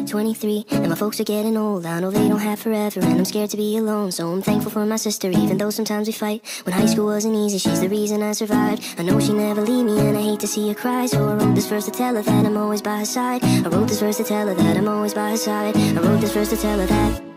23, and my folks are getting old. I know they don't have forever, and I'm scared to be alone. So I'm thankful for my sister, even though sometimes we fight. When high school wasn't easy, she's the reason I survived. I know she never leave me, and I hate to see her cry. So I wrote this verse to tell her that I'm always by her side. I wrote this verse to tell her that I'm always by her side. I wrote this verse to tell her that